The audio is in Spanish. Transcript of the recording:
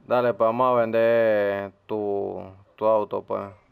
Dale, pues vamos a vender tu auto, pues.